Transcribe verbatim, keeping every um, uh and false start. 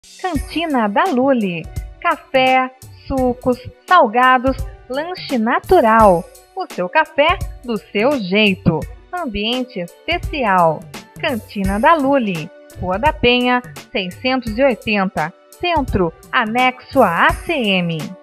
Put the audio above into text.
Cantina da Lully. Café, sucos, salgados, lanche natural. O seu café do seu jeito. Ambiente especial. Cantina da Lully. Rua da Penha, seiscentos e oitenta. Centro, anexo à A C M.